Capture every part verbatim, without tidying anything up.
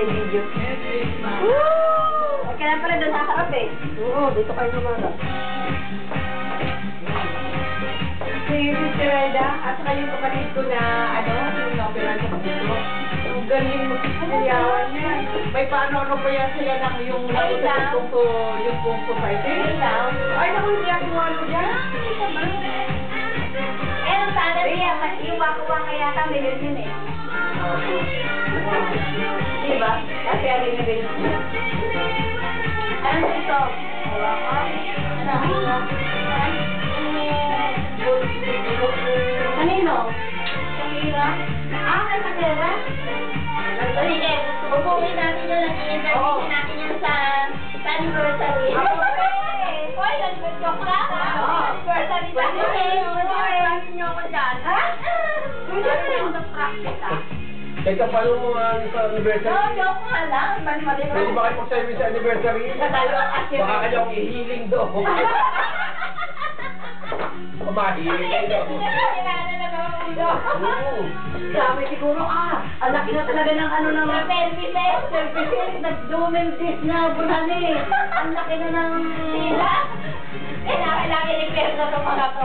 natin video. Woo! Kaya pala doon sa harap eh. Oo, dito kayo naman. Si Mister Reda, at saka yung kapatid ko na, ano, yung na-opera sa puso. Ang galing magsisilyawan niya. May paano-ano pa yan sila ng yung nausap yung kung yung kung society. Ay, naku, hindi ako ano yan. Eh, ang sana niya, yung wako-waka yata, million yun eh. Diba? Kasi alin na bilhin niya. Ano ito? Wako? Ano? Kanino? Kanina? Ah, kay Matera? Sige, upuin natin yun at i-interview natin yun sa anniversary. Hoy, nag-joke ka? Anniversary sa akin. Ano nyo ako dyan? Ha? Ano yung practice ah? Teka pa yung mga sa anniversary. Oo, joke nga lang. Mali-mali ba? Pwede ba kayo pag-service sa anniversary? Baka kayo ang ihiling doon. Kumahiling kayo doon. Oo. Sabi siguro, ah, ang laki na talaga ng ano ng services. Services, nag-domen this na bunani. Ang laki na ng sila. Kailangan i-repair na ito mga to.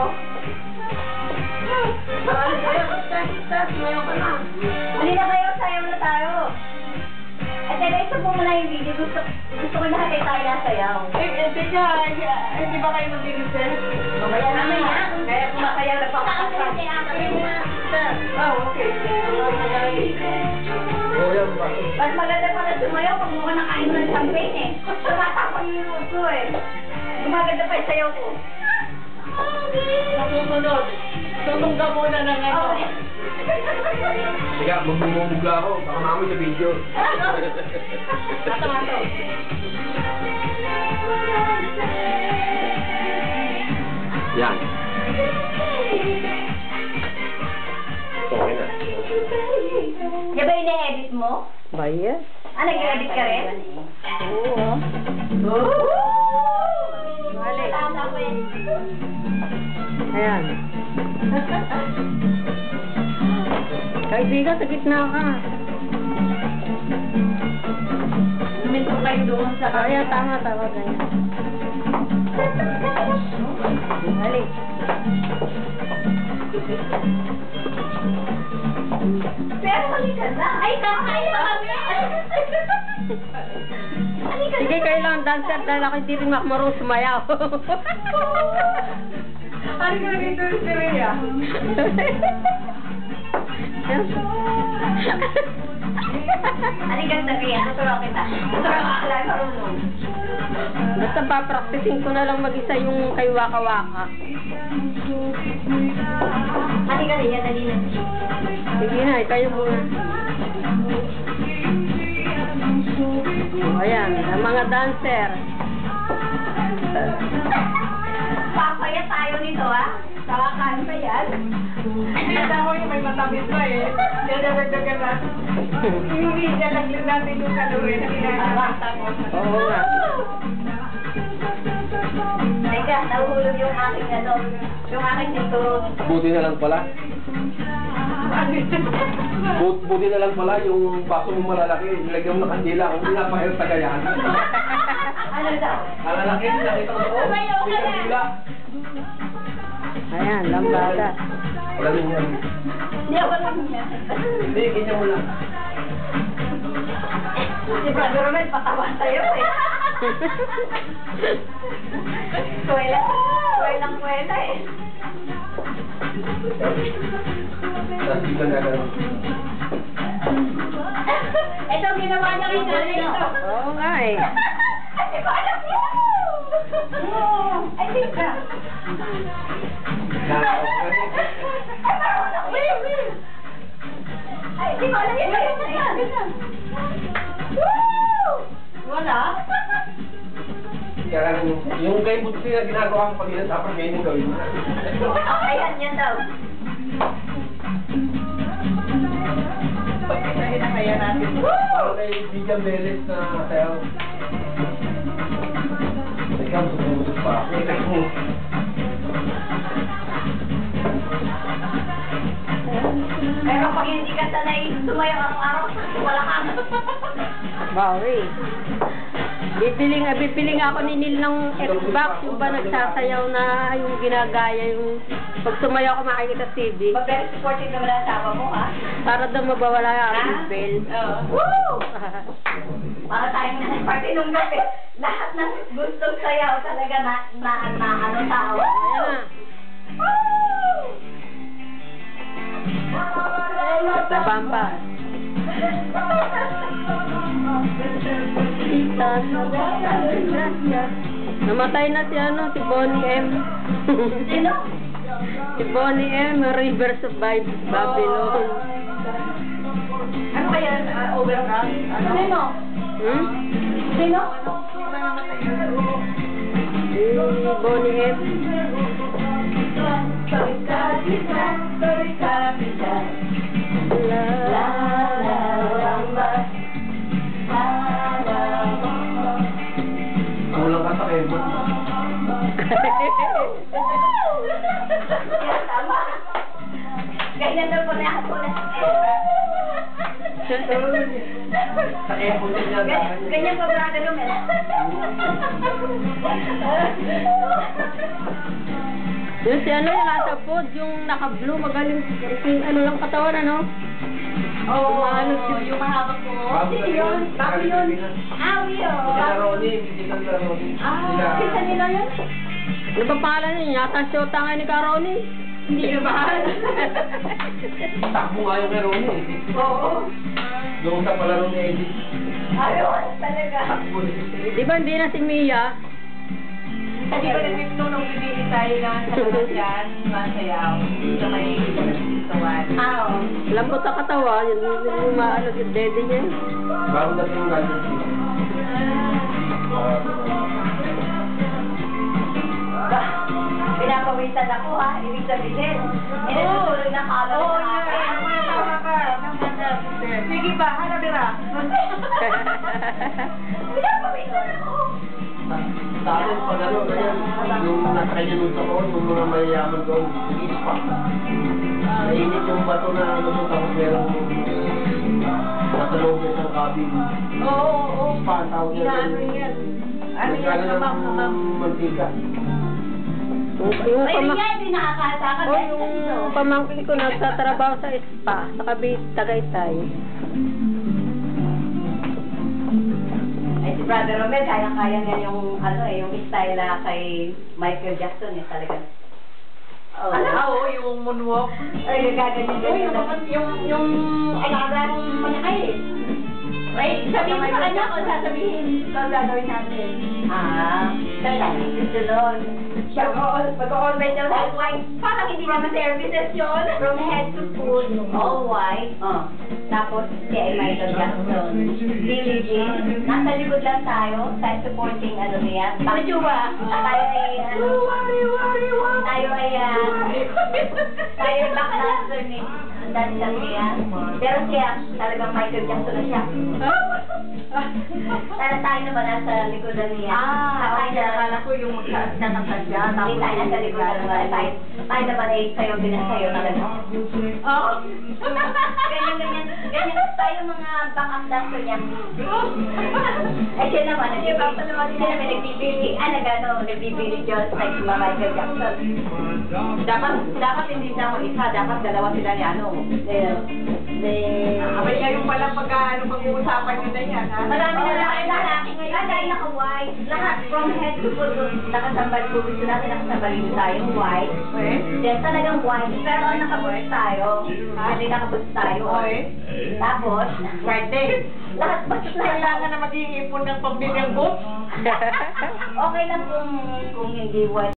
Hindi na kayo, sayaw na tayo. At teka, ito po muna yung video. Gusto, gusto ko lahat ay tayo nasayaw. Eh, hindi ka, hindi ba kayo mag-research? Mamaya naman yan. Kaya kung masaya, nagpapakasal. Oh, okay. Oo, yan ba? Mas maganda pala sumayaw pag mukha nakain mo ng champagne eh. Tumatapon yung mood ko eh. Gumaganda pa yung sayaw ko. Masusunod. Tutungga muna ng ano. Kaya, magbumumugla ako. Baka mamoy sa video. Mato-mato. Yan. Okay na. Di ba ine-edit mo? Ba, yes? Ah, nag-edit ka rin? Oo. Oo! Balik. Tama ko yan. Ayan. Kaibigan, sa gitna ka. Suminto kayo doon sa... Ayan, tama, tama, ganyan. Balik. Pero halika na. Ay, kakain na kami. Halika na. Sige, kayo lang, dancer, dahil ako hindi rin marunong sumayaw. Ano ka na dito si Rhea? Halika na, Rhea. Tuturuan kita. Tuturuan ka lang marunong. Basta pa-practicing ko na lang mag-isa yung kay Waka Waka. Halika, Rhea. Dali na. Sige na, kayo muna. Ayan, ang mga dancer. Papaya tayo nito, ah. Kakakaan pa yan. Hindi ako yung may matamis pa eh. Dadagdagan na. Hindi dadagdagan natin yung kalori na kinakakata ko. Oo nga. Teka, nahuhulog yung aking ano, yung aking cinturón. Buti na lang pala. But, buti na lang pala yung baso mong malalaki. Nilagyan mo ng kandila. Kung hindi napahir tagayan. Ano daw? Malalaki, nakita ko doon. Tumayo ka na. Kandila. Ayan, lambada. Galing yan. Hindi ako lang yan. Hindi, ganyan mo lang. Si Brother Romel, patawa sa'yo eh. Kuwela, kuwelang kuwela eh. Tapos hindi ka na gano'n. Ito, ginawa niya rin na ito. Oo nga eh. Hindi ko alam yun. Ay, hindi ka. Na, Ay, marunong yun. Ay, hindi ko alam yun. Ayun na yan. Woo! Wala? kaya yung, yung kay Butsi na ginagawa ko pag ilan tapos ganyan gawin mo. Ayan, yan daw. Pagkisahin na kaya natin. Parang kay Bigyan Beles na sayaw. Ikaw, sumusok pa. Ikaw mo. Pero pag hindi ka sanay sumayaw araw-araw, wala ka. Bawi. Bibili nga, bibili nga ako ni Neil ng Xbox, yung ba nagsasayaw na yung ginagaya yung pag sumayaw ko makikita T V. Mag-very supportive naman ang asawa mo, ha? Para daw mabawala yung Ha? aking bell. Oo. Woo! Para tayong nagparty nung gabi. Lahat ng gustong sayaw talaga na, na, na ano tao. Ayan na. La Bamba. Namatay na si ano, si Bonnie M. Sino? Si Bonnie M, Rivers of Bi- Babylon. Ano kaya, uh, overcast? Ano? Sino? Hmm? Sino? Si Bonnie M. La, La la lamba. La la lamba. Kulang ka sa kebot. Yan, tama. Ganyan daw po na ako na. Sa kebot din yan. Ganyan- Ganyan pa brother Romel. Yung si ano yung nasa pod, yung naka-blue, magaling, yung ano lang katawan, ano? Oo, Umaanod yung- yung mahabang ko. Bago Sino na yun? Bago yun. Ah, Wio. Sila Ronnie, hindi ka nila Ronnie. Ah, kita nila yun? Ano ba pangalan niya? Yata shota nga ni Karoni. Hindi na mahal. Takbo nga yung kay Ronnie. Oo. Doon sa palaro ni Eddie. Ayun, talaga. Takbo niya. Di ba hindi na si Mia? Hindi ba naging nung nung bibili tayo na sa kalasyan, masayaw, sa may kawan. Ah, oo. Lambot sa katawa, yung, yung umaano yung dede niya. Bago na yung galing siya. Ba, pinapawisan ako ha, ibig sabihin. Inutuloy na kala Oo, sa yun. akin. Ano yung tama ka? Sige ba, hanabira. Pinapawisan ako. Sa akin, pag ano, ganyan, yung nasa kanya nun sa koon, yung mga mayayaman doon, ispa. Mainit yung bato na ano doon, tapos merong nasa loob niya isang cabin. Oo, oo, oo. Ispa, ang tawag niya Inaano doon. yan. Ano yan, Nagkala kamang, kamang. ng mantika. Yung, yung, Ay, pama- hindi hindi nakakasaka. oh, yung pamangkin ko nagtatrabaho sa spa, sa Cavite, Tagaytay. Ay, si Brother Romel, kaya-kaya niya yung, ano eh, yung style na kay Michael Jackson eh, talaga. Oh. Ano? Ah, oo, yung moonwalk. Ay, gaganyan Uy, ganyan. yung, yung, yung, Ay, nakagano'ng manakay eh. Ay, sabihin mo sa kanya kung sasabihin ito ang gagawin natin. Ah, talaga. Gusto nun. Siya all, mag-all-white daw. All white. Parang hindi naman services yun. From head to foot. All white. Oh. Tapos, si ay Michael Jackson. Billie Jean. Nasa likod lang tayo. Tayo supporting ano niya. Pachuwa. Tayo ay, ano. Tayo ay, ah. Tayo ay back dancer ni. Dancer niya. Pero siya, talagang Michael Jackson na siya. Pero tayo naman nasa likodan niya. Ah, tayo okay. Akala ko yung magkaas na ng kanya. Hindi tayo nasa likodan naman. Tayo, tayo naman ay sayo din ang sayo talaga. Oo. Ganyan, ganyan. Ganyan tayo mga backup dancer niya. Eh siya naman, siya naman, siya naman nagbibili, ah, nag-ano, nagbibili Diyos like mga Michael Jackson. Dapat, dapat hindi na ako isa. Dapat dalawa sila ni ano. Then, then, Abay kayo pala pag ano, pag-uusapan nyo na yan, ha? marami na lalaki lalaki ngayon. Ah, dahil naka-white. Lahat from head to foot. Nakasambal ko. Gusto natin nakasambal dito tayong white. Okay. Then talagang white. Pero nakaboots tayo. Hindi nakaboots tayo. Okay. Tapos, Friday. lahat basta Kailangan na mag-iipon ng pambilyang books. okay lang kung kung hindi white.